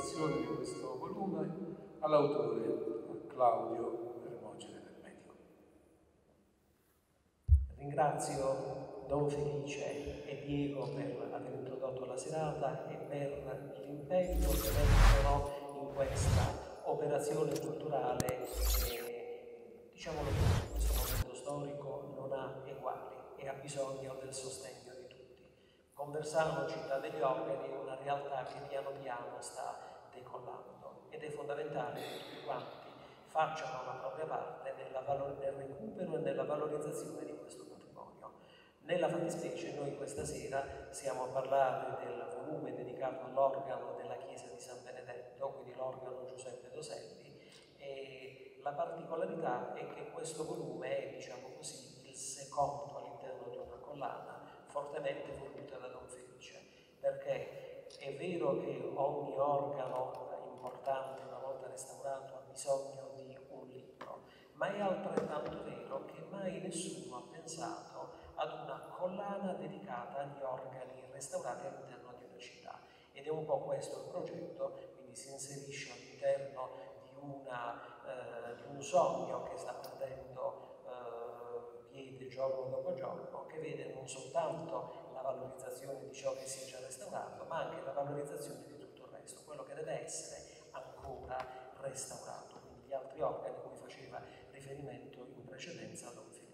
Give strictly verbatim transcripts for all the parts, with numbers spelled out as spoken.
realizzazione di questo volume all'autore Claudio Remogine del Medico. Ringrazio Don Felice e Diego per aver introdotto la serata e per l'impegno che mettono in questa operazione culturale che, diciamolo tutto, in questo momento storico non ha eguali e ha bisogno del sostegno di tutti. Conversano, città degli organi, è una realtà che piano piano sta decollando ed è fondamentale che tutti quanti facciano la propria parte nella valor- nel recupero e nella valorizzazione di questo patrimonio. Nella fattispecie noi questa sera siamo a parlare del volume dedicato all'organo della chiesa di San Benedetto, quindi l'organo Giuseppe Toselli, e la particolarità è che questo volume è, diciamo così, il secondo all'interno di una collana fortemente voluta da Don Felice, perché è vero che ogni organo importante una volta restaurato ha bisogno di un libro, ma è altrettanto vero che mai nessuno ha pensato ad una collana dedicata agli organi restaurati all'interno di una città, ed è un po' questo il progetto, quindi si inserisce all'interno di, una, eh, di un sogno che sta perdendo eh, piede giorno dopo giorno, che vede non soltanto la valorizzazione di ciò che si è già restaurato, ma anche la valorizzazione di tutto il resto, quello che deve essere ancora restaurato, quindi gli altri organi a cui faceva riferimento in precedenza Don Felice.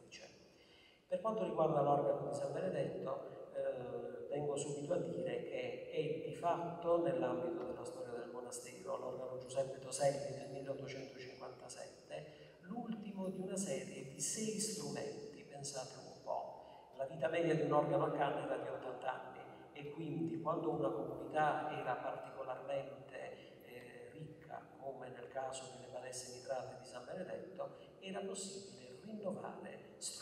Per quanto riguarda l'organo di San Benedetto, eh, vengo subito a dire che è di fatto, nell'ambito della storia del monastero, l'organo Giuseppe Toselli del milleottocentocinquantasette, l'ultimo di una serie di sei strumenti, pensate un po'. La vita media di un organo a canna era di ottanta anni e quindi quando una comunità era particolarmente eh, ricca, come nel caso delle badesse mitrate di San Benedetto, era possibile rinnovare strumenti.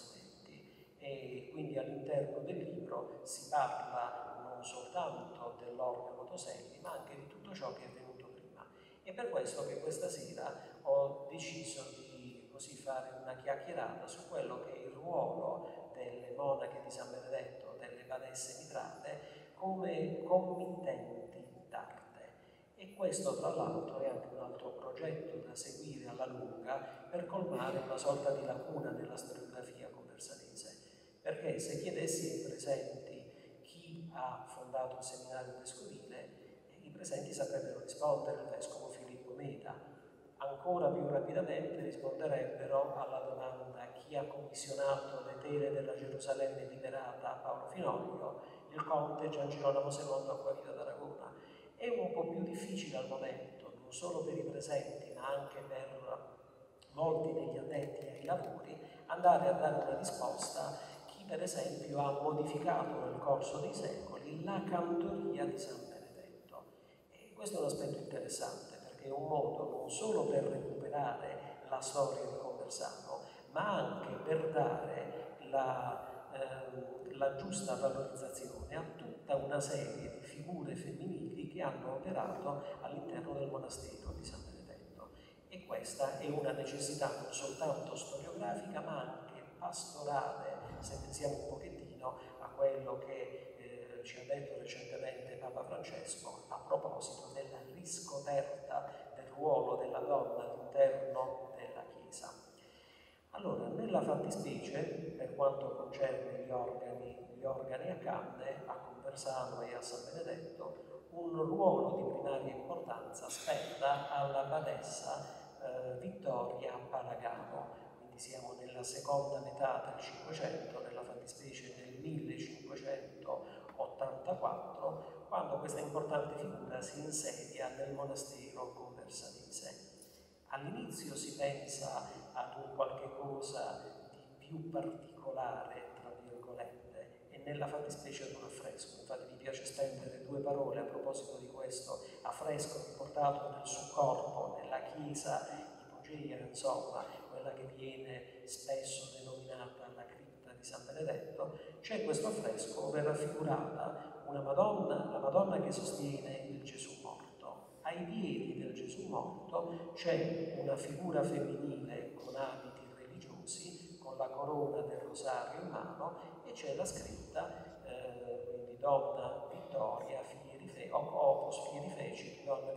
E quindi all'interno del libro si parla non soltanto dell'organo Toselli, ma anche di tutto ciò che è venuto prima. E per questo che questa sera ho deciso di così fare una chiacchierata su quello che è il ruolo delle monache di San Benedetto, delle badesse mitrate, come committenti d'arte. E questo, tra l'altro, è anche un altro progetto da seguire alla lunga per colmare una sorta di lacuna nella storiografia conversanese. Perché se chiedessi ai presenti chi ha fondato il seminario vescovile, i presenti saprebbero rispondere il vescovo Filippo Meta. Ancora più rapidamente risponderebbero alla domanda chi ha commissionato le tele della Gerusalemme liberata a Paolo Finoglio, il conte Gian Girolamo secondo Acquavita d'Aragona. È un po' più difficile al momento, non solo per i presenti, ma anche per molti degli addetti ai lavori, andare a dare una risposta per esempio ha modificato nel corso dei secoli la cantoria di San Benedetto. E questo è un aspetto interessante perché è un modo non solo per recuperare la storia di Conversano, ma anche per dare la, eh, la giusta valorizzazione a tutta una serie di figure femminili che hanno operato all'interno del monastero di San Benedetto. E questa è una necessità non soltanto storiografica, ma anche pastorale, se pensiamo un pochettino a quello che eh, ci ha detto recentemente Papa Francesco a proposito della riscoperta del ruolo della donna all'interno della Chiesa. Allora, nella fattispecie, per quanto concerne gli organi, gli organi a canne, a Conversano e a San Benedetto, un ruolo di primaria importanza spetta alla badessa eh, Vittoria Palagano. Siamo nella seconda metà del Cinquecento, nella fattispecie del millecinquecentottantaquattro, quando questa importante figura si insedia nel monastero conversanese. All'inizio si pensa ad un qualche cosa di più particolare, tra virgolette, e nella fattispecie ad un affresco. Infatti mi piace spendere due parole a proposito di questo affresco riportato nel suo corpo, nella chiesa ipogea, insomma, quella che viene spesso denominata la cripta di San Benedetto. C'è questo affresco dove è raffigurata una Madonna, la Madonna che sostiene il Gesù morto. Ai piedi del Gesù morto c'è una figura femminile con abiti religiosi, con la corona del rosario in mano, e c'è la scritta, eh, quindi Donna Vittoria, figli di Fe, o Opus, figli di Feci, Donna di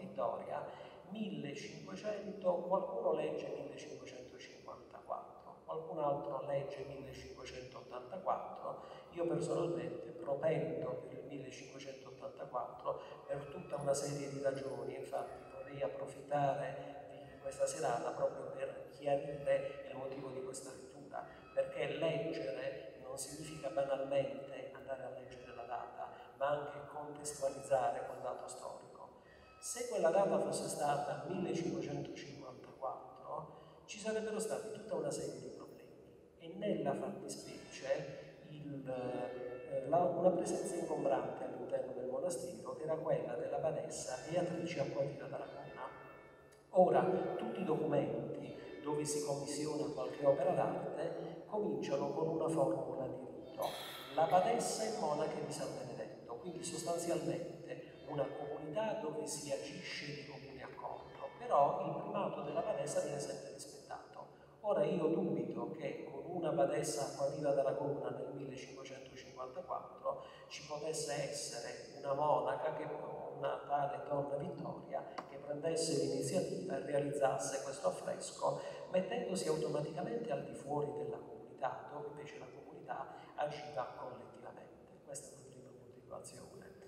Vittoria, millecinquecento, qualcuno legge millecinquecentocinquantaquattro, qualcun altro legge millecinquecentottantaquattro, io personalmente propendo per il millecinquecentottantaquattro per tutta una serie di ragioni. Infatti vorrei approfittare di questa serata proprio per chiarire il motivo di questa lettura, perché leggere non significa banalmente andare a leggere la data, ma anche contestualizzare quel dato storico. Se quella data fosse stata millecinquecentocinquantaquattro, ci sarebbero stati tutta una serie di problemi e nella fattispecie il, eh, la, una presenza ingombrante all'interno del monastero era quella della badessa Beatrice Acquavina d'Aragona. Ora, tutti i documenti dove si commissiona qualche opera d'arte cominciano con una formula di rito: la badessa e monache di San Benedetto, quindi sostanzialmente una comunità dove si agisce di comune accordo, però il primato della badessa viene sempre rispettato. Ora io dubito che con una badessa Acquavina d'Aragona nel millecinquecentocinquantaquattro ci potesse essere una monaca, che, una tale donna Vittoria, che prendesse l'iniziativa e realizzasse questo affresco mettendosi automaticamente al di fuori della comunità, dove invece la comunità agiva collettivamente. Questa è una prima motivazione.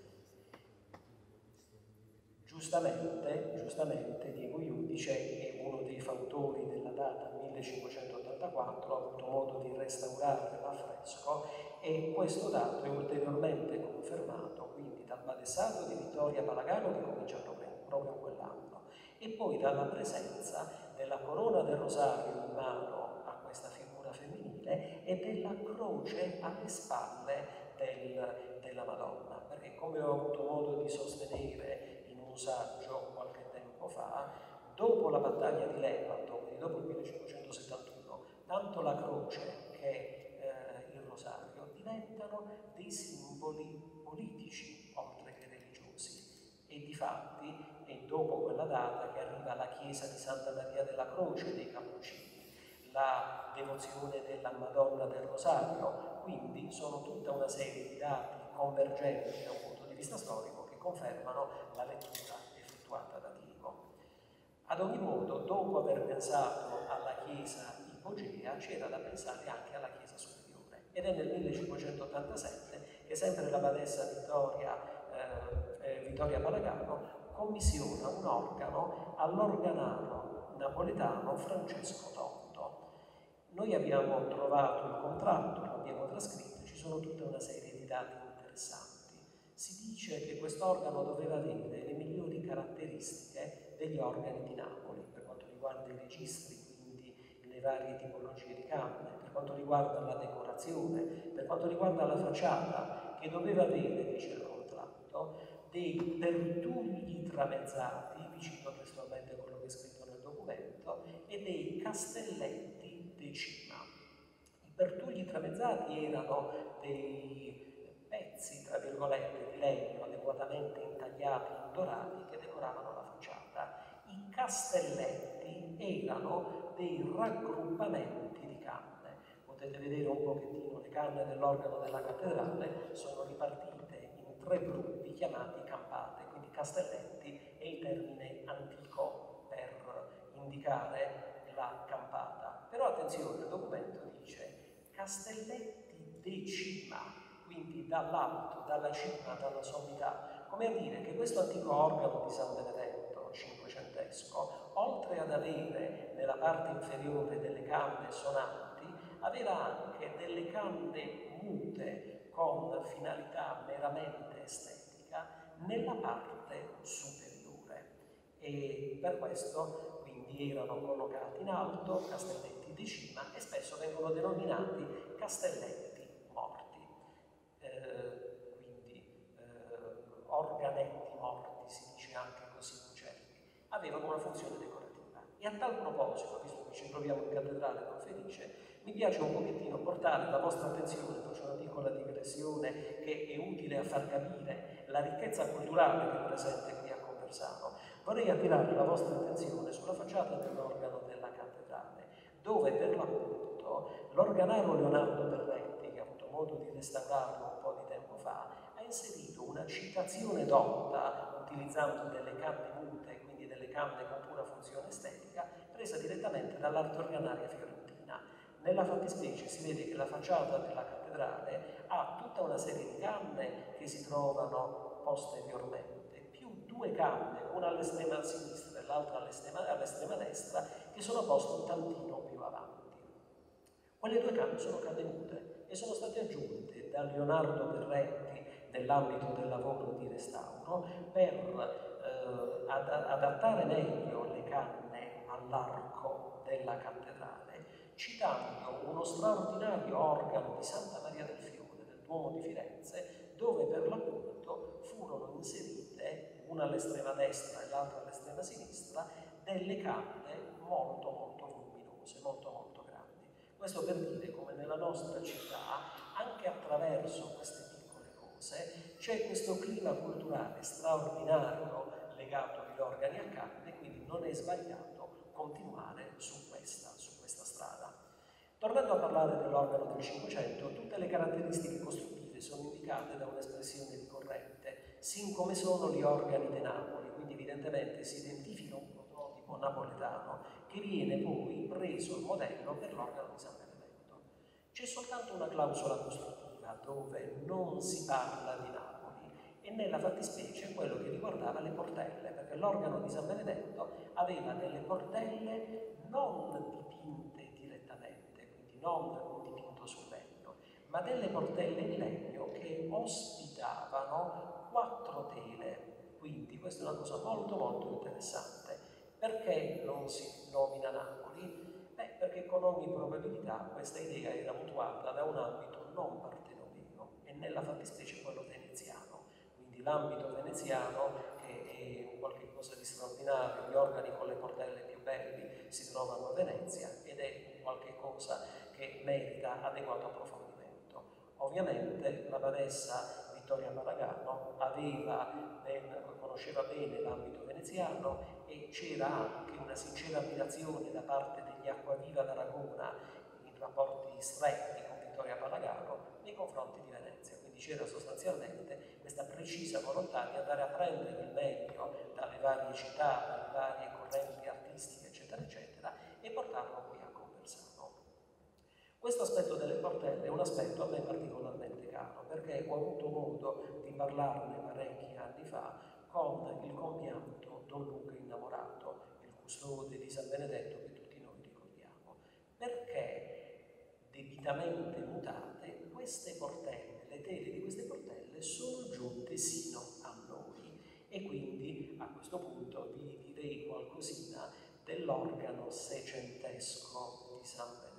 Giustamente, giustamente Diego Iudice è uno dei fautori della data millecinquecentottantaquattro, ha avuto modo di restaurare l'affresco e questo dato è ulteriormente confermato quindi dal badessato di Vittoria Palagano, che comincia proprio in quell'anno, e poi dalla presenza della corona del rosario in mano a questa figura femminile e della croce alle spalle del, della Madonna, perché come ho avuto modo di sostenere in un saggio qualche tempo fa, dopo la battaglia di Lepanto, quindi dopo il millecinquecentosettantuno, tanto la croce che eh, il rosario diventano dei simboli politici oltre che religiosi, e difatti è dopo quella data che arriva la chiesa di Santa Maria della Croce dei Cappuccini, la devozione della Madonna del Rosario, quindi sono tutta una serie di dati convergenti da un punto di vista storico che confermano la lettura effettuata da Diego. Ad ogni modo, dopo aver pensato alla chiesa ipogea, c'era da pensare anche alla chiesa superiore, ed è nel millecinquecentottantasette che sempre la badessa Vittoria, eh, eh, Vittoria Palagano commissiona un organo all'organaro napoletano Francesco Tonto. Noi abbiamo trovato il contratto, lo abbiamo trascritto, ci sono tutta una serie di dati interessanti. Si dice che quest'organo doveva avere le migliori caratteristiche degli organi di Napoli, per quanto riguarda i registri, quindi le varie tipologie di canne, per quanto riguarda la decorazione, per quanto riguarda la facciata, che doveva avere, dice il contratto, dei pertugli tramezzati, vi cito testualmente quello che è scritto nel documento, e dei castelletti de cima. I pertugli tramezzati erano dei pezzi, tra virgolette, di legno adeguatamente intagliati in dorati che decoravano la facciata. I castelletti erano dei raggruppamenti di canne. Potete vedere un pochettino le canne dell'organo della cattedrale, sono ripartite in tre gruppi chiamati campate, quindi castelletti è il termine antico per indicare la campata. Però attenzione, il documento dice castelletti de cima, quindi dall'alto, dalla cima, dalla sommità, come a dire che questo antico organo di San Benedetto cinquecentesco, oltre ad avere nella parte inferiore delle canne sonanti, aveva anche delle canne mute con finalità meramente estetica nella parte superiore, e per questo quindi erano collocati in alto, castelletti di cima, e spesso vengono denominati castelletti morti, eh, quindi eh, organetti morti, si dice anche così in gergo, avevano una funzione decorativa. E a tal proposito, visto che ci troviamo in cattedrale Don Felice, mi piace un pochettino portare la vostra attenzione, faccio una piccola digressione che è utile a far capire la ricchezza culturale che è presente qui a Conversano. Vorrei attirare la vostra attenzione sulla facciata dell'organo della cattedrale, dove per l'appunto l'organaro Leonardo Berretti, che ha avuto modo di restaurarlo un po' di tempo fa, ha inserito una citazione dotta utilizzando delle canne mute, quindi delle canne con pura funzione estetica, presa direttamente dall'arte organaria fiorentina. Nella fattispecie si vede che la facciata della cattedrale ha tutta una serie di canne che si trovano posteriormente, più due canne, una all'estrema sinistra e l'altra all'estrema, all'estrema destra, che sono poste un tantino più avanti. Quelle due canne sono canne mute e sono state aggiunte da Leonardo Berretti nell'ambito del lavoro di restauro per eh, ad adattare meglio le canne all'arco della cattedrale, citando uno straordinario organo di Santa Maria del Fiore del Duomo di Firenze, dove per l'appunto furono inserite, una all'estrema destra e l'altra all'estrema sinistra, delle canne molto molto voluminose, molto molto grandi. Questo per dire come nella nostra città, anche attraverso queste piccole cose, c'è questo clima culturale straordinario legato agli organi a canne, quindi non è sbagliato continuare su questa, su questa strada. Tornando a parlare dell'organo del Cinquecento, tutte le caratteristiche costruttive sono indicate da un'espressione ricorrente, sin come sono gli organi de Napoli, quindi evidentemente si identifica un prototipo napoletano che viene poi preso il modello per l'organo di San Benedetto. C'è soltanto una clausola costruttiva dove non si parla di Napoli e nella fattispecie quello che riguardava le portelle, perché l'organo di San Benedetto aveva delle portelle non dipinte direttamente, quindi non un dipinto sul legno, ma delle portelle in legno che ospitavano quattro tele. Quindi questa è una cosa molto molto interessante. Perché non si nomina Napoli? Beh, perché con ogni probabilità questa idea era mutuata da un ambito non partenopeo e nella fattispecie quello veneziano. Quindi l'ambito veneziano, che è qualcosa di straordinario, gli organi con le portelle più belli si trovano a Venezia ed è qualcosa che merita adeguato approfondimento. Ovviamente la badessa Vittoria Palagano aveva ben, conosceva bene l'ambito veneziano e c'era anche una sincera ammirazione da parte degli Acquaviva d'Aragona in rapporti stretti con Vittoria Palagano nei confronti di Venezia, quindi c'era sostanzialmente questa precisa volontà di andare a prendere il meglio dalle varie città, dalle varie correnti artistiche eccetera eccetera e portarlo qui a Conversano. Questo aspetto delle portelle è un aspetto a me particolarmente caro perché ho avuto modo di parlarne parecchi anni fa con il compianto Don Luca Innamorato, il custode di San Benedetto che tutti noi ricordiamo, perché debitamente mutate queste portelle, le tele di queste portelle sono giunte sino a noi e quindi a questo punto vi direi qualcosina dell'organo seicentesco di San Benedetto.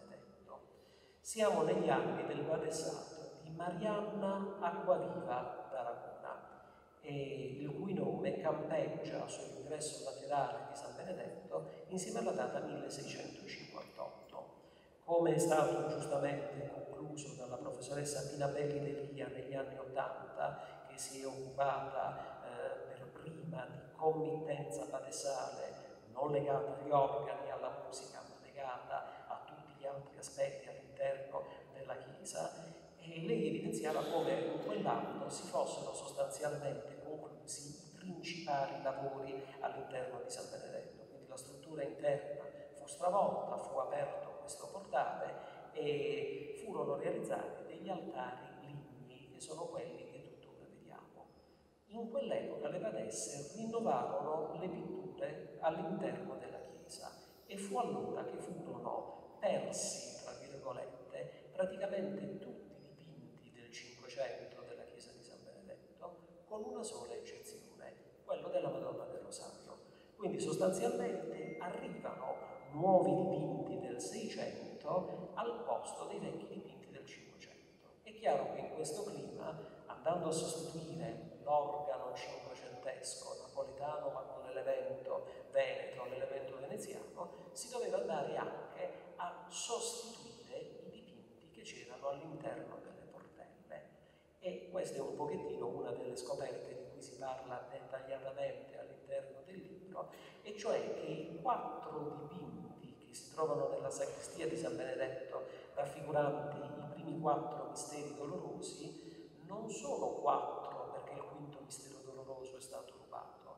Siamo negli anni del badessato di Marianna Acquaviva d'Aragona, e il cui nome campeggia sull'ingresso laterale di San Benedetto insieme alla data milleseicentocinquantotto. Come è stato giustamente concluso dalla professoressa Pina Belli Delia negli anni Ottanta, che si è occupata eh, per prima di committenza badessale non legata agli organi, alla musica, ma legata a tutti gli altri aspetti all'interno della Chiesa, e lei evidenziava come in quell'anno si fossero sostanzialmente conclusi i principali lavori all'interno di San Benedetto, quindi la struttura interna fu stravolta, fu aperto questo portale e furono realizzati degli altari lignei che sono quelli che tuttora vediamo. In quell'epoca le badesse rinnovarono le pitture all'interno della chiesa e fu allora che furono persi, tra virgolette, praticamente tutti i dipinti del Cinquecento della chiesa di San Benedetto, con una sola eccezione, quello della Madonna del Rosario. Quindi sostanzialmente arrivano nuovi dipinti del Seicento al posto dei vecchi dipinti del Cinquecento. È chiaro che in questo clima, andando a sostituire l'organo cinquecentesco napoletano ma con l'elemento veneto, l'elemento veneziano, si doveva andare anche a sostituire i dipinti che c'erano all'interno delle portelle. E questa è un pochettino una delle scoperte di cui si parla dettagliatamente all'interno del libro, e cioè che i quattro dipinti che si trovano nella sacrestia di San Benedetto, raffiguranti i primi quattro misteri dolorosi, non sono quattro perché il quinto mistero doloroso è stato rubato,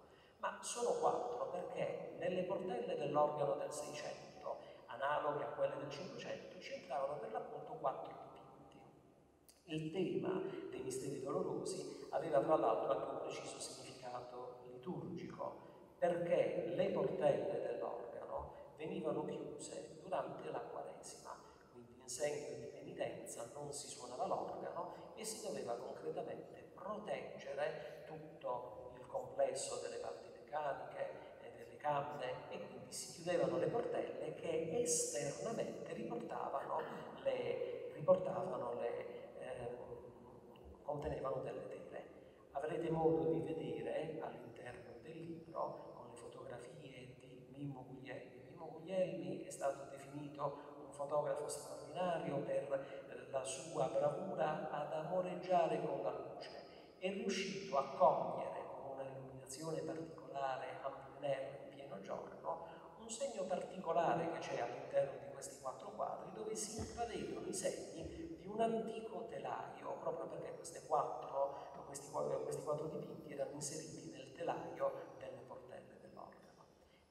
ma sono quattro perché nelle portelle dell'organo del Seicento, analoghe a quelle del Cinquecento, c'entravano per l'appunto quattro dipinti. Il tema dei misteri dolorosi aveva tra l'altro anche un preciso significato liturgico, perché le portelle dell'organo venivano chiuse durante la Quaresima, quindi in segno di penitenza non si suonava l'organo e si doveva concretamente proteggere tutto il complesso delle parti meccaniche e delle canne, e quindi si chiudevano le portelle che esternamente riportavano le, riportavano le eh, contenevano delle tele. Avrete modo di vedere all'interno del libro con le fotografie di Mimmo Guglielmi. Mimmo Guglielmi è stato definito un fotografo straordinario per la sua bravura ad amoreggiare con la luce. È riuscito a cogliere con una illuminazione particolare a plein in pieno giorno un segno particolare che c'è all'interno di questi quattro quadri, dove si intravedono i segni di un antico telaio, proprio perché queste quattro, questi, questi quattro dipinti erano inseriti nel telaio delle portelle dell'organo.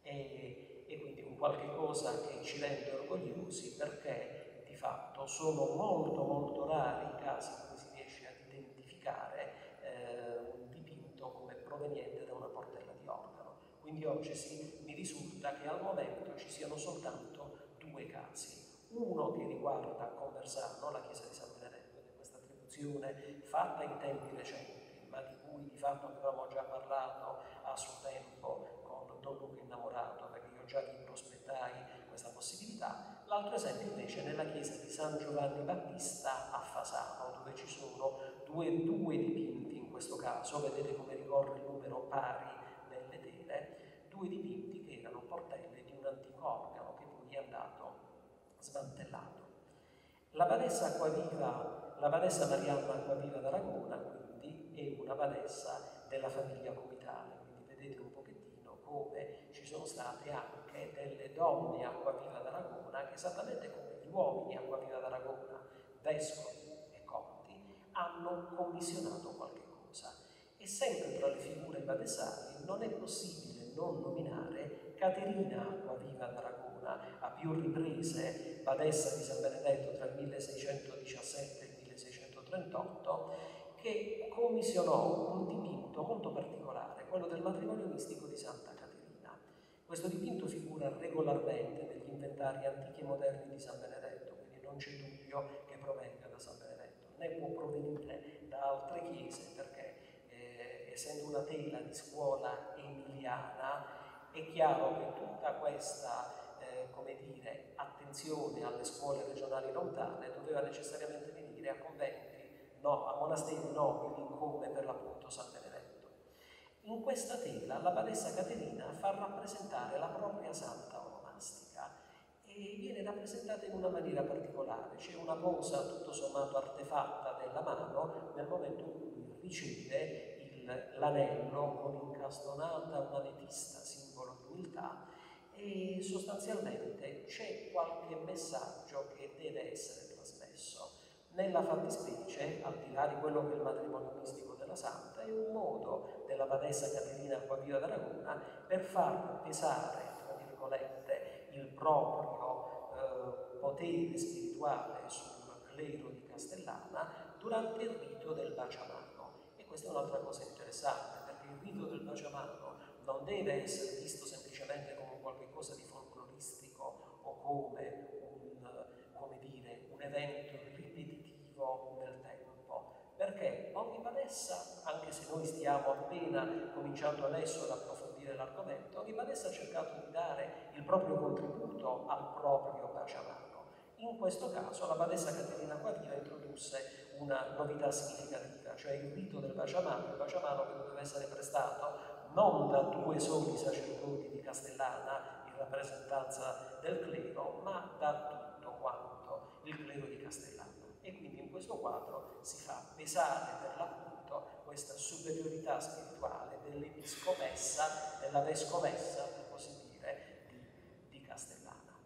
E, e quindi un qualche cosa che ci rende orgogliosi, perché di fatto sono molto molto rari i casi in cui si riesce ad identificare eh, un dipinto come proveniente da una portella di organo. Quindi oggi sì, mi risulta che al momento ci siano soltanto due casi. Uno che riguarda Conversano, la chiesa di San Benedetto, di questa attribuzione fatta in tempi recenti, ma di cui di fatto avevamo già parlato a suo tempo con Don Luca Innamorato, perché io già gli prospettai questa possibilità. L'altro esempio invece è nella chiesa di San Giovanni Battista a Fasano, dove ci sono due, due dipinti in questo caso, vedete come ricorre il numero pari nelle tele, due dipinti che erano portelle di un antico organo che poi è andato smantellato. La badessa Acquaviva, la badessa Marianna Acquaviva d'Aragona, quindi, è una badessa della famiglia comitale, quindi vedete un pochettino come ci sono state anche delle donne Acquaviva d'Aragona che, esattamente come gli uomini Acquaviva d'Aragona, vescovi e conti, hanno commissionato qualche cosa. E sempre tra le figure badesali non è possibile non nominare Caterina Acquaviva d'Aragona, a più riprese badessa di San Benedetto tra il milleseicentodiciassette e il milleseicentotrentotto, che commissionò un dipinto molto particolare, quello del matrimonio mistico di Santa Caterina. Questo dipinto figura regolarmente negli inventari antichi e moderni di San Benedetto, quindi non c'è dubbio che provenga da San Benedetto, né può provenire da altre chiese, perché eh, essendo una tela di scuola emiliana, è chiaro che tutta questa, eh, come dire, attenzione alle scuole regionali lontane doveva necessariamente venire a conventi, no, a monasteri nobili come per l'appunto San Benedetto. In questa tela la badessa Caterina fa rappresentare la propria santa onomastica e viene rappresentata in una maniera particolare. C'è una posa tutto sommato artefatta della mano nel momento in cui riceve l'anello con incastonata una ametista, simbolo di umiltà, e sostanzialmente c'è qualche messaggio che deve essere trasmesso. Nella fattispecie, al di là di quello che è il matrimonio mistico della Santa, è un modo della badessa Caterina Acquaviva d'Aragona per far pesare, tra virgolette, il proprio eh, potere spirituale sul clero di Castellana durante il rito del baciamano. Questa è un'altra cosa interessante, perché il rito del baciamano non deve essere visto semplicemente come qualcosa di folcloristico o come un, come dire, un evento ripetitivo nel tempo, perché ogni badessa, anche se noi stiamo appena cominciando adesso ad approfondire l'argomento, ogni badessa ha cercato di dare il proprio contributo al proprio baciamano. In questo caso la badessa Caterina Acquaviva introdusse una novità significativa, cioè il rito del baciamano, il baciamano che doveva essere prestato non da due soli sacerdoti di Castellana in rappresentanza del clero, ma da tutto quanto il clero di Castellana. E quindi in questo quadro si fa pesare per l'appunto questa superiorità spirituale dell'episcopessa, della vescovessa, per così dire, di, di Castellana.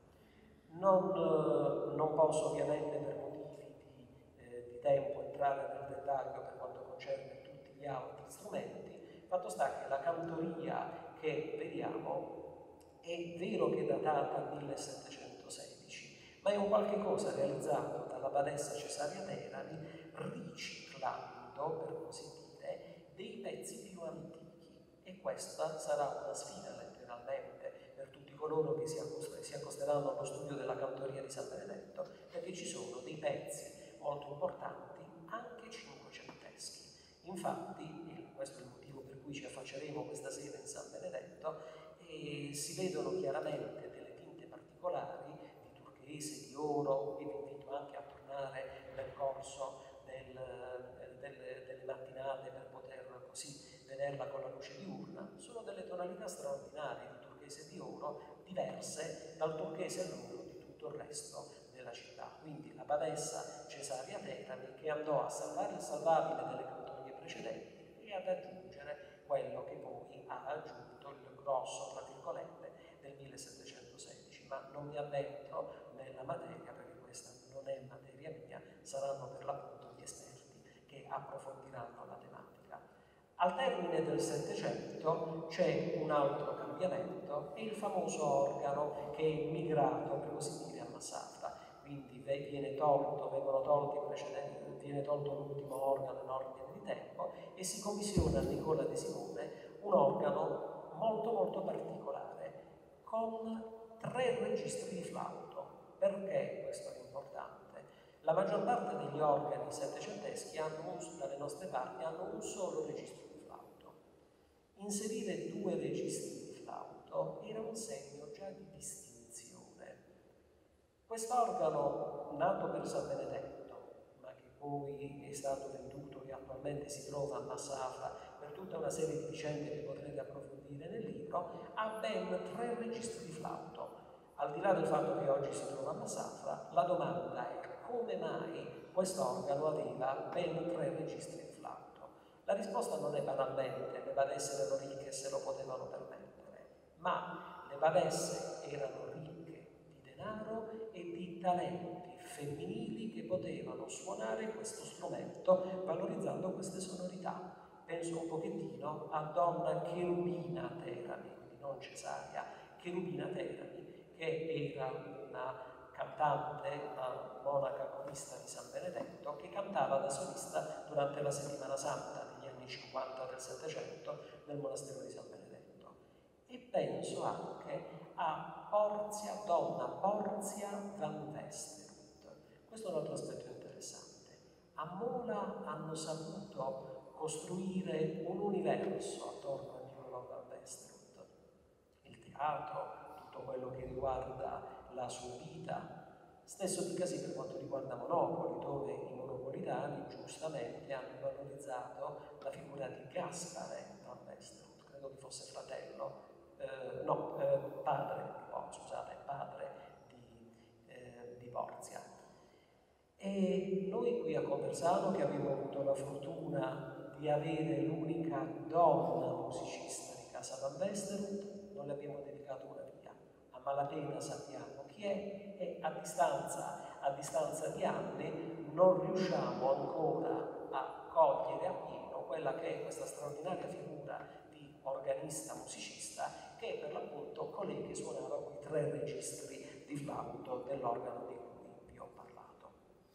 Non, non posso ovviamente per motivi di, eh, di tempo entrare nel dettaglio per quanto concerne tutti gli altri strumenti, Fatto sta che la cantoria che vediamo è vero che è datata al millesettecentosedici, ma è un qualche cosa realizzato dalla badessa Cesaria Terani riciclando, per così dire, dei pezzi più antichi. E questa sarà una sfida letteralmente per tutti coloro che si, accost- si accosteranno allo studio della cantoria di San Benedetto, perché ci sono dei pezzi molto importanti, anche cinquecenteschi. Infatti, il, questo è il motivo per cui ci affacceremo questa sera in San Benedetto, e si vedono chiaramente delle tinte particolari di turchese, di oro. Vi invito anche a tornare nel corso del, delle, delle mattinate per poter così vederla con la luce diurna. Sono delle tonalità straordinarie di turchese e di oro, diverse dal turchese e all'oro di tutto il resto della città. Quindi la badessa Cesaria Terani, che andò a salvare il salvabile delle cantorie precedenti e ad aggiungere quello che poi ha aggiunto il grosso, tra virgolette, del millesettecentosedici. Ma non mi addentro nella materia, perché questa non è materia mia, saranno per l'appunto gli esperti che approfondiranno la tematica. Al termine del Settecento c'è un altro cambiamento, è il famoso organo che è migrato, per così dire, a Massafra. Quindi viene tolto, vengono tolti i precedenti, viene tolto l'ultimo organo in ordine di tempo e si commissiona a Nicola De Simone un organo molto molto particolare, con tre registri di flauto. Perché questo è importante? La maggior parte degli organi settecenteschi hanno un, dalle nostre parti hanno un solo registro di flauto. Inserire due registri di flauto era un segno già di distinzione. Quest'organo, nato per San Benedetto, ma che poi è stato venduto e attualmente si trova a Massafra per tutta una serie di vicende che potrete approfondire nel libro, ha ben tre registri di flauto. Al di là del fatto che oggi si trova a Massafra, la domanda è: come mai quest'organo aveva ben tre registri di flauto? La risposta non è banalmente: le badesse erano ricche e se lo potevano permettere, ma le badesse erano ricche di denaro e di talenti femminili che potevano suonare questo strumento valorizzando queste sonorità. Penso un pochettino a Donna Cherubina Terani, quindi non Cesaria, Cherubina Terani, che era una cantante, una monaca corista di San Benedetto, che cantava da solista durante la settimana santa degli anni cinquanta del Settecento nel monastero di San Benedetto. E penso anche a Porzia, donna Porzia van Westerhout. Questo è un altro aspetto interessante. A Mola hanno saputo costruire un universo attorno a Niccolò van Westerhout. Il teatro, tutto quello che riguarda la sua vita. Stesso dicasi per quanto riguarda Monopoli, dove i monopolitani giustamente hanno valorizzato la figura di Gaspare van Westerhout, credo che fosse fratello, eh, no, eh, padre, oh, scusate, padre di, eh, di Porzia. E noi qui a Conversano, che abbiamo avuto la fortuna di avere l'unica donna musicista di casa Van Westerhout, non le abbiamo dedicato una via. A malapena sappiamo chi è e a distanza, a distanza di anni non riusciamo ancora a cogliere appieno quella che è questa straordinaria figura di organista musicista, che è per l'appunto colei che suonava quei tre registri di flauto dell'organo di cui vi ho parlato.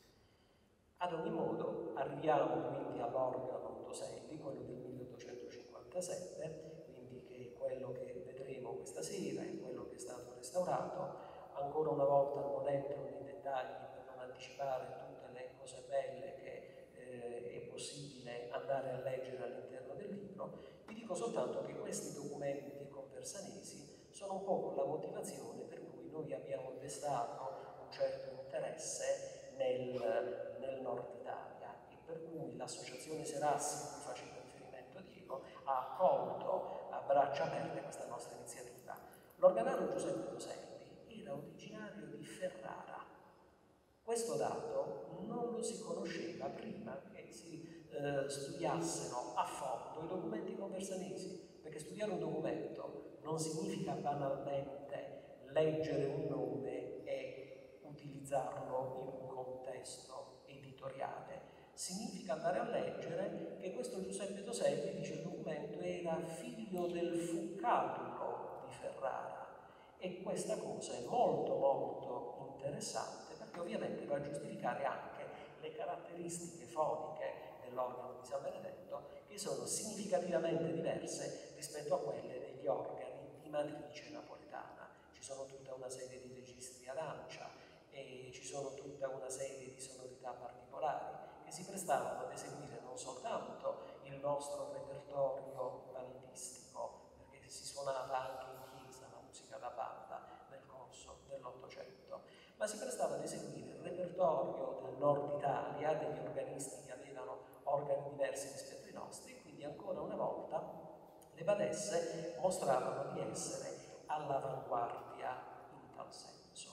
Ad ogni modo, arriviamo quindi all'organo Toselli, quello del milleottocentocinquantasette, quindi che è quello che vedremo questa sera, è quello che è stato restaurato. Ancora una volta non entro nei dettagli per non anticipare tutte le cose belle che eh, è possibile andare a leggere all'interno del libro. Vi dico soltanto che questi documenti conversanesi sono un po' la motivazione per cui noi abbiamo destato un certo interesse nel, nel nord Italia, e per cui l'associazione Serassi, a cui faceva riferimento Diego, ha accolto a braccia aperte questa nostra iniziativa. L'organario Giuseppe Toselli era originario di Ferrara. Questo dato non lo si conosceva prima che si eh, studiassero a fondo i documenti conversanesi, perché studiare un documento non significa banalmente leggere un nome e utilizzarlo in un contesto editoriale, Significa andare a leggere che questo Giuseppe Toselli, dice il documento, era figlio del Fuccatulo di Ferrara, e questa cosa è molto molto interessante perché ovviamente va a giustificare anche le caratteristiche foniche dell'organo di San Benedetto, che sono significativamente diverse rispetto a quelle degli organi di matrice napoletana. Ci sono tutta una serie di registri ad ancia e ci sono tutta una serie di sonorità particolari che si prestavano ad eseguire non soltanto il nostro repertorio bandistico, perché si suonava anche in chiesa la musica da banda nel corso dell'Ottocento, ma si prestava ad eseguire il repertorio del nord Italia, degli organisti che avevano organi diversi rispetto ai nostri, e quindi ancora una volta le badesse mostravano di essere all'avanguardia in tal senso.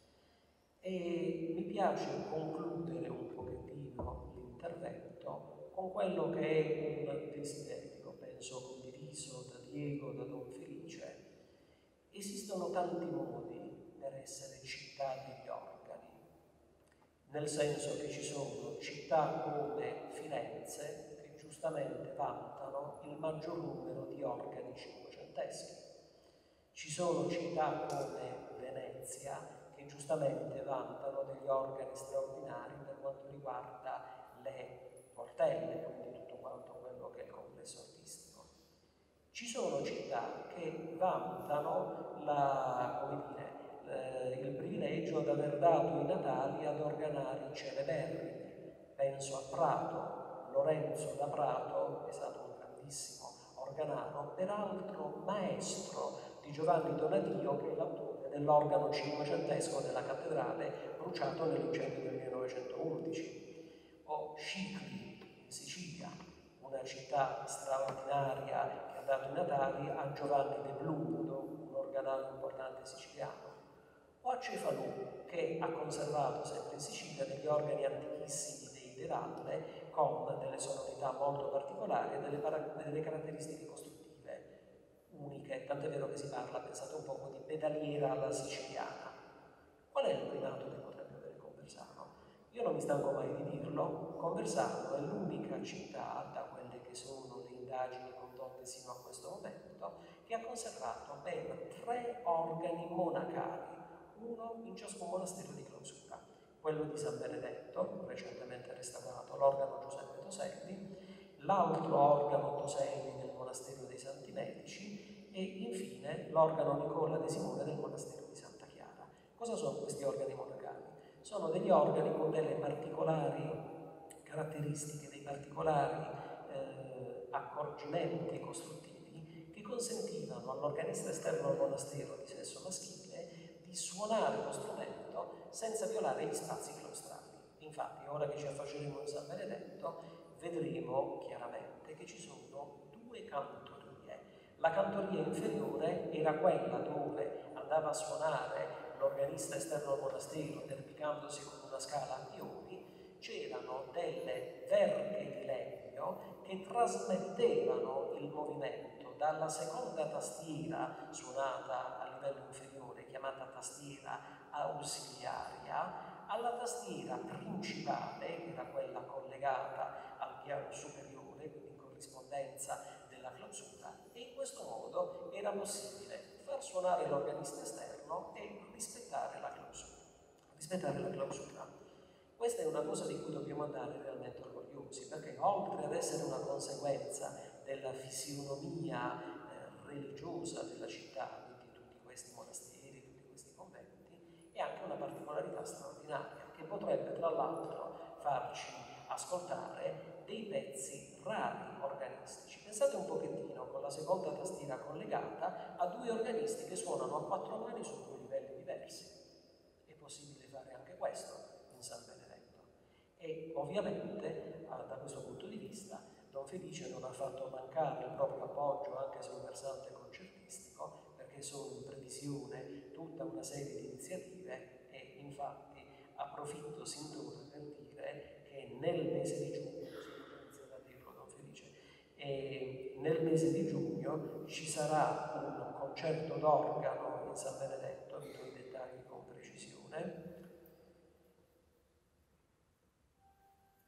E mi piace concludere un pochettino l'intervento con quello che è un desiderio, penso condiviso da Diego, da Don Felice. Esistono tanti modi per essere città degli organi, nel senso che ci sono città come Firenze che giustamente vantano il maggior numero di organi cinquecenteschi. Ci sono città come Venezia che giustamente vantano degli organi straordinari per quanto riguarda le portelle, quindi tutto quanto quello che è il complesso artistico. Ci sono città che vantano la, come dire, il privilegio di aver dato i natali ad organari celeberrimi. Penso a Prato. Lorenzo da Prato è stato un grandissimo organaro, peraltro maestro di Giovanni Donadio, che è l'autore dell'organo cinquecentesco della cattedrale bruciato nell'incendio del millenovecentoundici. O Scicli in Sicilia, una città straordinaria che ha dato i natali a Giovanni de Blundo, un organaro importante siciliano. O a Cefalù, che ha conservato sempre in Sicilia degli organi antichissimi dei De Valle con delle sonorità molto particolari e delle, delle caratteristiche costruttive uniche, tant'è vero che si parla, pensate un poco, di pedaliera alla siciliana. Qual è il primato che potrebbe avere Conversano? Io non mi stanco mai di dirlo, Conversano è l'unica città, da quelle che sono le indagini condotte sino a questo momento, che ha conservato ben tre organi monacali, uno in ciascun monastero di clausura. Quello di San Benedetto, recentemente restaurato, l'organo Giuseppe Toselli, l'altro organo Toselli del monastero dei Santi Medici e infine l'organo Nicola De Simone del monastero di Santa Chiara. Cosa sono questi organi monacali? Sono degli organi con delle particolari caratteristiche, dei particolari eh, accorgimenti costruttivi che consentivano all'organista esterno al monastero di sesso maschile di suonare lo strumento senza violare gli spazi claustrali. Infatti, ora che ci affacceremo in San Benedetto, vedremo chiaramente che ci sono due cantorie. La cantoria inferiore era quella dove andava a suonare l'organista esterno al monastero, terpicandosi con una scala a pioni. C'erano delle verghe di legno che trasmettevano il movimento dalla seconda tastiera suonata a livello inferiore, chiamata tastiera ausiliaria, alla tastiera principale, che era quella collegata al piano superiore, quindi in corrispondenza della clausura, e in questo modo era possibile far suonare l'organista esterno e rispettare la clausura. Rispettare la clausura. Questa è una cosa di cui dobbiamo andare realmente orgogliosi, perché oltre ad essere una conseguenza della fisionomia eh, religiosa della città, di tutti questi monasteri, tutti questi conventi, è anche una particolarità straordinaria che potrebbe tra l'altro farci ascoltare dei pezzi rari organistici. Pensate un pochettino, con la seconda tastiera collegata, a due organisti che suonano a quattro mani su due livelli diversi. È possibile fare anche questo in San Benedetto. E ovviamente, da questo punto di vista, Don Felice non ha fatto mancare il proprio appoggio anche sul versante concertistico, perché sono in previsione tutta una serie di iniziative e infatti approfitto sin d'ora per dire che nel mese di giugno, se non a dirlo Don Felice, e nel mese di giugno ci sarà un concerto d'organo in San Benedetto, vi do i dettagli con precisione.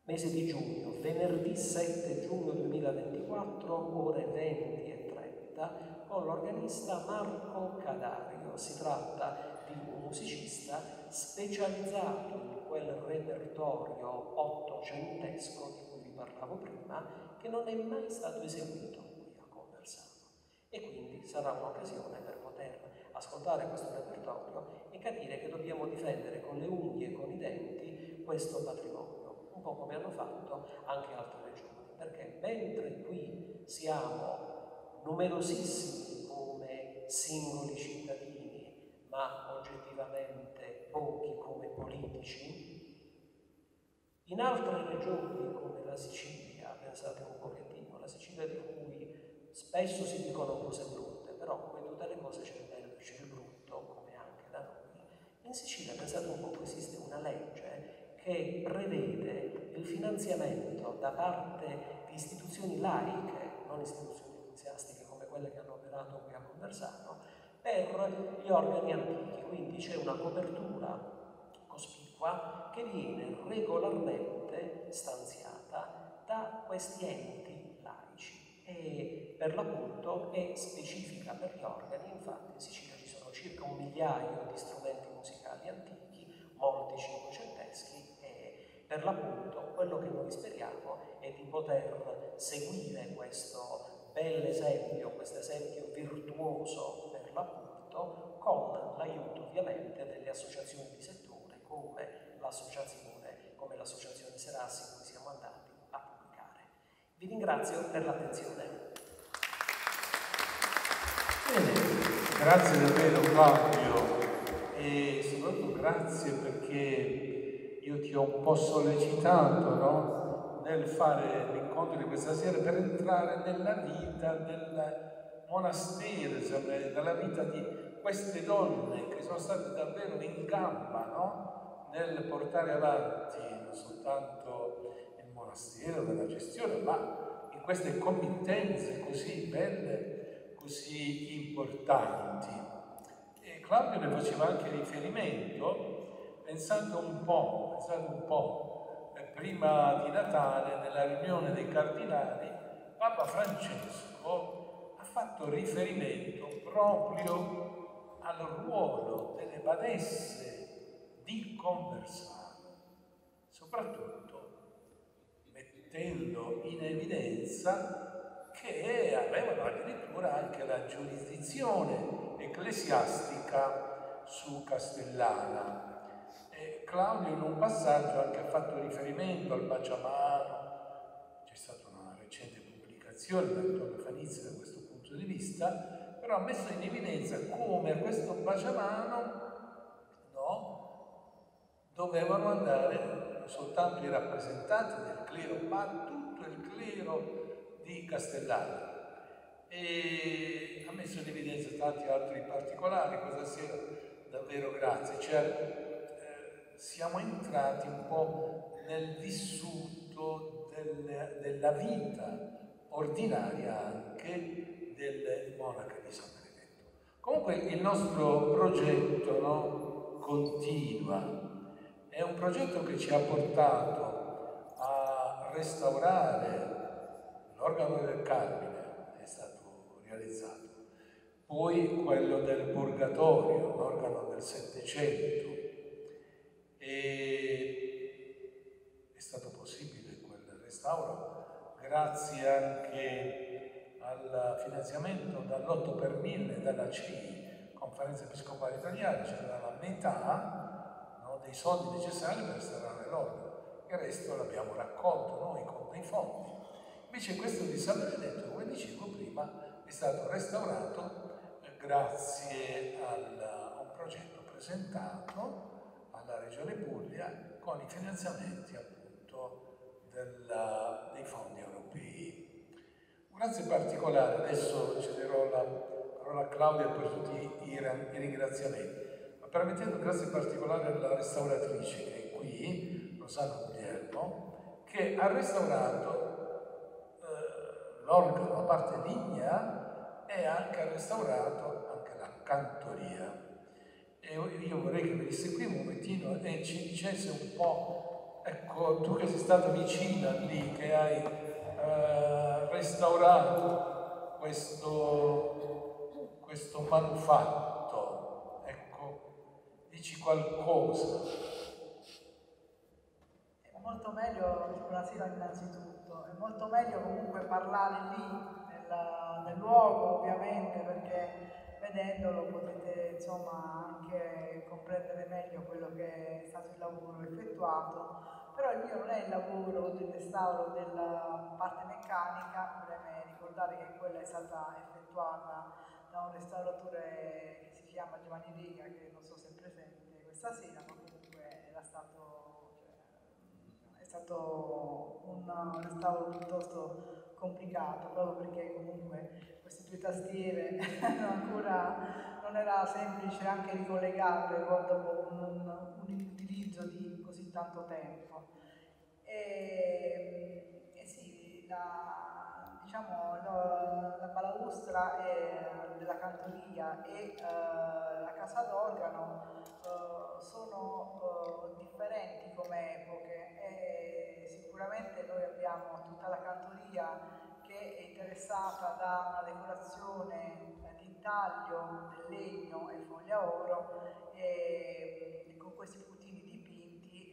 Mese di giugno, venerdì sette giugno duemilaventiquattro, ore venti e trenta, con l'organista Marco Cadario. Si tratta di un musicista specializzato in quel repertorio ottocentesco di cui vi parlavo prima, che non è mai stato eseguito qui a Conversano. E quindi sarà un'occasione per poter ascoltare questo repertorio e capire che dobbiamo difendere con le unghie e con i denti questo patrimonio, un po' come hanno fatto anche altre regioni, perché mentre qui siamo numerosissimi come singoli cittadini, ma oggettivamente pochi come politici, in altre regioni come la Sicilia, pensate un pochettino, la Sicilia di cui spesso si dicono cose brutte, però come tutte le cose c'è il bello e c'è il brutto, come anche da noi. In Sicilia, pensate un po', esiste una legge che prevede il finanziamento da parte di istituzioni laiche, non istituzioni ecclesiastiche come quelle che hanno operato qui a Conversano, per gli organi antichi. Quindi c'è una copertura cospicua che viene regolarmente stanziata da questi enti laici e per l'appunto è specifica per gli organi. Infatti in Sicilia ci sono circa un migliaio di strumenti musicali antichi, molti cinquecenteschi, e per l'appunto quello che noi speriamo è di poter seguire questo bel esempio, questo esempio virtuoso per l'appunto, con l'aiuto ovviamente delle associazioni di settore come l'associazione, come l'associazione Serassi, in cui siamo andati a pubblicare. Vi ringrazio per l'attenzione. Bene, grazie davvero Claudio, e soprattutto grazie perché io ti ho un po' sollecitato, no? Nel fare l'incontro di questa sera per entrare nella vita del monastero, insomma, nella vita di queste donne che sono state davvero in gamba, no? Nel portare avanti non soltanto il monastero nella gestione, ma in queste committenze così belle, così importanti. E Claudio ne faceva anche riferimento, pensando un po', pensando un po', prima di Natale, nella riunione dei cardinali, Papa Francesco ha fatto riferimento proprio al ruolo delle badesse di Conversano, soprattutto mettendo in evidenza che avevano addirittura anche la giurisdizione ecclesiastica su Castellana. E Claudio in un passaggio anche ha fatto riferimento al baciamano, c'è stata una recente pubblicazione da Antonio Fanizzi da questo punto di vista, però ha messo in evidenza come a questo baciamano, no, dovevano andare non soltanto i rappresentanti del clero, ma tutto il clero di Castellana. E ha messo in evidenza tanti altri particolari. Questa sera davvero grazie. Cioè, eh, siamo entrati un po' nel vissuto del, della vita ordinaria anche delle monache di San Benedetto. Comunque il nostro progetto, no, continua. È un progetto che ci ha portato a restaurare l'organo del Carmine, è stato realizzato, poi quello del Purgatorio, l'organo del Settecento, e è stato possibile quel restauro grazie anche al finanziamento dall'otto per mille dalla C I, Conferenza Episcopale Italiana, cioè la metà, no, dei soldi necessari per restaurare l'organo. Il resto l'abbiamo raccolto noi con dei fondi. Invece questo di San Benedetto, come dicevo prima, è stato restaurato eh, grazie al, a un progetto presentato alla Regione Puglia con i finanziamenti appunto della, dei fondi europei. Un grazie particolare, adesso cederò la parola a Claudia per tutti i, i ringraziamenti, ma permettendo un grazie particolare alla restauratrice che è qui, Rossana Guglielmo, che ha restaurato l'organo, la parte lignea, e anche ha restaurato anche la cantoria. E io vorrei che venisse qui un momentino e ci dicesse un po' ecco, tu che sei stata vicina lì, che hai eh, restaurato questo, questo manufatto, ecco, dici qualcosa. È molto meglio, buonasera innanzitutto, è molto meglio comunque parlare lì, nel, nel luogo ovviamente, perché vedendolo potete insomma anche comprendere meglio quello che è stato il lavoro effettuato. Però il mio non è il lavoro del restauro della parte meccanica, preme ricordare che quella è stata effettuata da un restauratore che si chiama Giovanni Riga, che non so se è presente questa sera, ma comunque era stato, cioè, è stato un restauro piuttosto complicato, proprio perché comunque queste due tastiere ancora non era semplice anche ricollegarle dopo un, un, un utilizzo di così tanto tempo. E, e sì, la, diciamo, la, la balaustra è, della cantoria e uh, la casa d'organo uh, sono uh, differenti come epoche e sicuramente noi abbiamo tutta la cantoria che è interessata da una decorazione di intaglio del legno e foglia oro e, e con questi puntini dipinti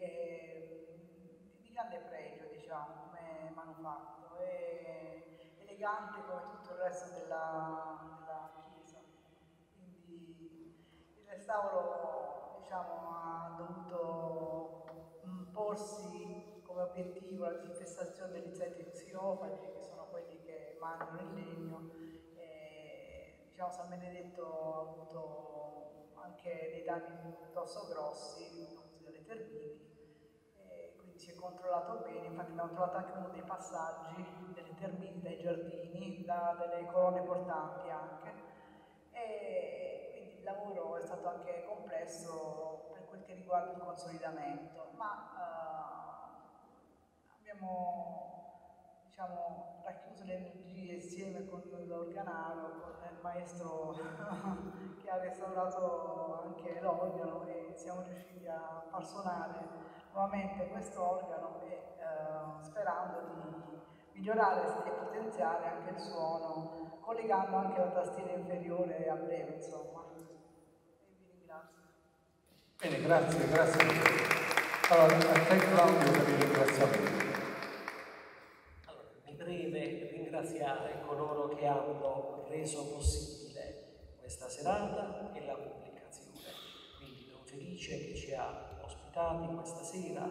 e, di grande pregio, diciamo, come manufatto, e elegante come tutto il resto della, della chiesa. Quindi il restauro, diciamo, ha dovuto mh, porsi come obiettivo la disinfestazione degli insetti psirofagi, che sono quelli che mangiano il legno. E, diciamo, San Benedetto ha avuto anche dei danni piuttosto grossi, dalle termiti, e quindi si è controllato bene. Infatti abbiamo trovato anche uno dei passaggi delle termiti dai giardini, da delle colonne portanti anche, e quindi il lavoro è stato anche complesso per quel che riguarda il consolidamento, ma eh, abbiamo, diciamo, racchiuso le energie insieme con l'organaro, con il maestro che ha restaurato anche l'organo, e siamo riusciti a far suonare nuovamente questo organo, e eh, sperando di migliorare e potenziare anche il suono, collegando anche la tastiera inferiore a breve, insomma. E vi ringrazio. Bene, grazie, grazie. Allora, a te Claudio per il ringraziamento. Allora, mi preme ringraziare coloro che hanno reso possibile questa serata e la pubblicazione. Quindi Don Felice, che ci ha ospitati questa sera,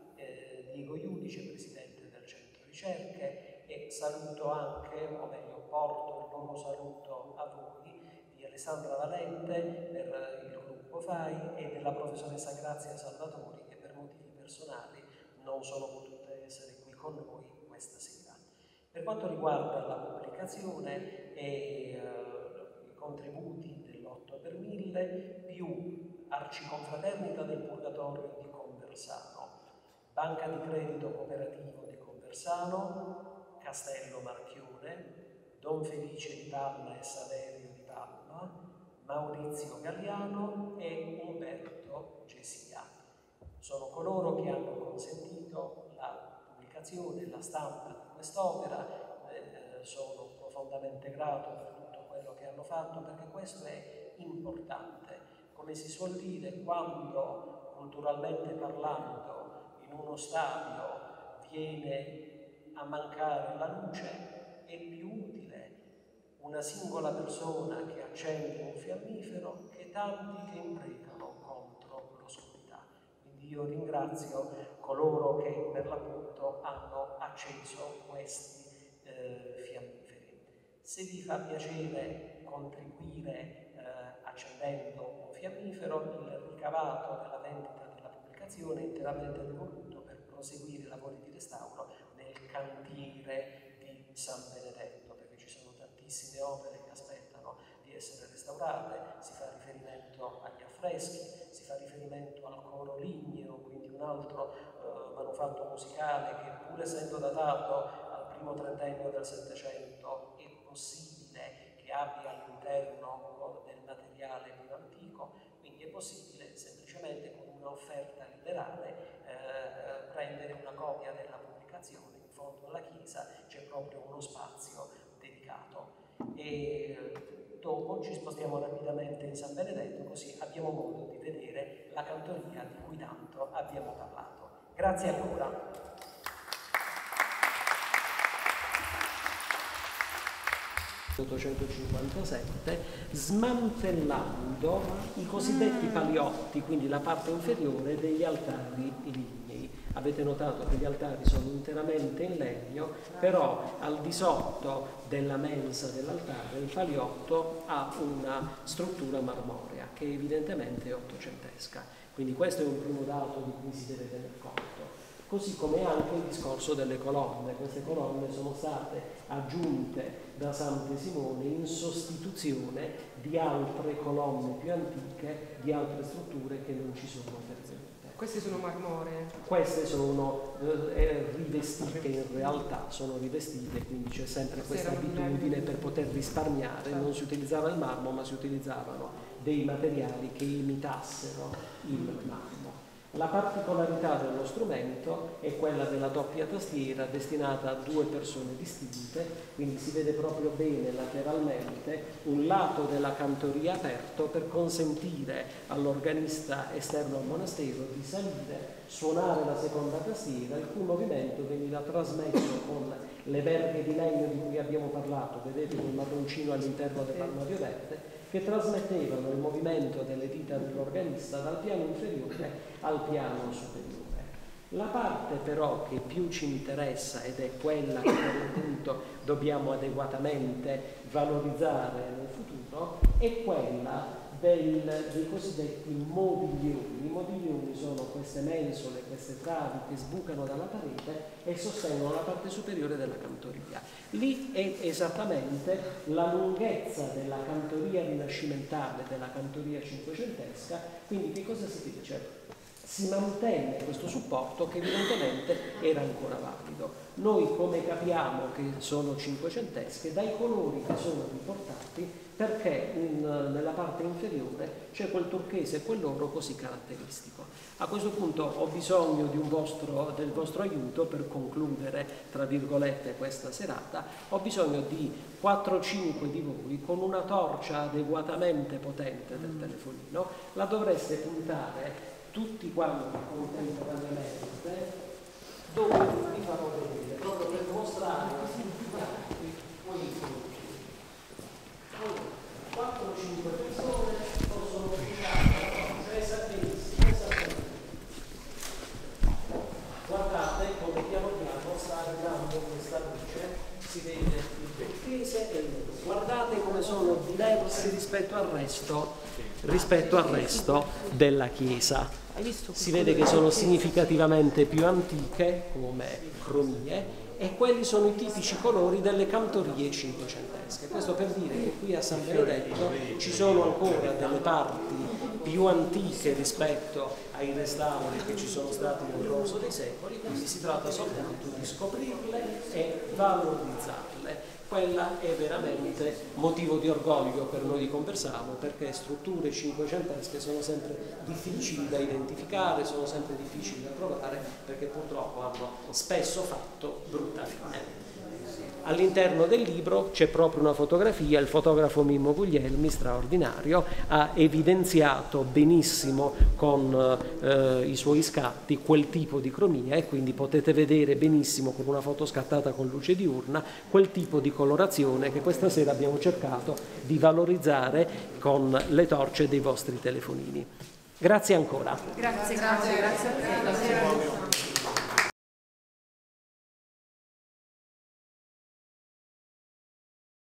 eh, Diego Iudice, presidente del Centro Ricerche, e saluto anche, o meglio porto il loro saluto a voi, di Alessandra Valente per il gruppo F A I e della professoressa Grazia Salvatori, che per motivi personali non sono potute essere qui con noi questa sera. Per quanto riguarda la pubblicazione e eh, i contributi dell'otto per mille più Arciconfraternita del Purgatorio di Conversano, Banca di Credito Cooperativo di Conversano, Castello Marchione, Don Felice di Palma e Saverio di Palma, Maurizio Galliano e Umberto Gesia. Sono coloro che hanno consentito la pubblicazione e la stampa di quest'opera. Eh, sono profondamente grato per tutto quello che hanno fatto, perché questo è importante. Come si suol dire, quando culturalmente parlando in uno stadio viene a mancare la luce, è più utile una singola persona che accende un fiammifero che tanti che imprecano contro l'oscurità. Quindi io ringrazio coloro che per l'appunto hanno acceso questi eh, fiammiferi. Se vi fa piacere contribuire eh, accendendo un fiammifero, il ricavato della vendita della pubblicazione è interamente devoluto per proseguire i lavori di restauro nel cantiere di San Benedetto, perché ci sono tantissime opere che aspettano di essere restaurate. Si fa riferimento agli affreschi, si fa riferimento al coro ligneo, quindi un altro eh, manufatto musicale che, pur essendo datato al primo trentennio del Settecento, è possibile che abbia all'interno del materiale più antico, quindi è possibile semplicemente con un'offerta liberale eh, prendere copia della pubblicazione. In fondo alla chiesa c'è proprio uno spazio dedicato. E dopo ci spostiamo rapidamente in San Benedetto, così abbiamo modo di vedere la cantoria di cui tanto abbiamo parlato. Grazie ancora. ottocentocinquantasette, smantellando i cosiddetti paliotti, quindi la parte inferiore degli altari lignei. Avete notato che gli altari sono interamente in legno, però al di sotto della mensa dell'altare il paliotto ha una struttura marmorea che evidentemente è ottocentesca. Quindi questo è un primo dato di cui si deve tener conto. Così come anche il discorso delle colonne. Queste colonne sono state aggiunte da San Simone in sostituzione di altre colonne più antiche, di altre strutture che non ci sono pervenute. Queste sono marmoree? Queste sono eh, rivestite, in realtà sono rivestite, quindi c'è sempre questa abitudine per poter risparmiare, non si utilizzava il marmo ma si utilizzavano dei materiali che imitassero il marmo. La particolarità dello strumento è quella della doppia tastiera destinata a due persone distinte, quindi si vede proprio bene lateralmente un lato della cantoria aperto per consentire all'organista esterno al monastero di salire, suonare la seconda tastiera, il cui movimento veniva trasmesso con le verghe di legno di cui abbiamo parlato, vedete quel marroncino all'interno dell'armadio verde, che trasmettevano il movimento delle dita dell'organista dal piano inferiore al piano superiore. La parte però che più ci interessa, ed è quella che per l'appunto dobbiamo adeguatamente valorizzare nel futuro, è quella del, dei cosiddetti modiglioni. I modiglioni sono queste mensole, queste travi che sbucano dalla parete e sostengono la parte superiore della cantoria. Lì è esattamente la lunghezza della cantoria rinascimentale, della cantoria cinquecentesca, quindi che cosa si dice? Si mantenne questo supporto che evidentemente era ancora valido. Noi come capiamo che sono cinquecentesche? Dai colori che sono riportati, perché in, nella parte inferiore c'è quel turchese e quell'oro così caratteristico. A questo punto ho bisogno di un vostro, del vostro aiuto per concludere, tra virgolette, questa serata. Ho bisogno di quattro cinque di voi con una torcia adeguatamente potente del telefonino. La dovreste puntare tutti quanti contemporaneamente dove vi farò vedere, proprio per mostrare a tutti quanti quei frutti. quattro cinque persone possono puntare la torcia esattamente, esattamente. Guardate come piano piano sta arrivando questa luce, si vede il turchese e il nero. Guardate come sono diversi rispetto al resto, rispetto al resto della chiesa. Si vede che sono significativamente più antiche come cromie e quelli sono i tipici colori delle cantorie cinquecentesche. Questo per dire che qui a San Benedetto ci sono ancora delle parti più antiche rispetto ai restauri che ci sono stati nel corso dei secoli, quindi si tratta soltanto di scoprirle e valorizzarle. Quella è veramente motivo di orgoglio per noi di Conversano, perché strutture cinquecentesche sono sempre difficili da identificare, sono sempre difficili da trovare, perché purtroppo hanno spesso fatto brutta fine. All'interno del libro c'è proprio una fotografia, il fotografo Mimmo Guglielmi, straordinario, ha evidenziato benissimo con eh, i suoi scatti quel tipo di cromia e quindi potete vedere benissimo con una foto scattata con luce diurna quel tipo di colorazione che questa sera abbiamo cercato di valorizzare con le torce dei vostri telefonini. Grazie ancora. Grazie, grazie, grazie a te.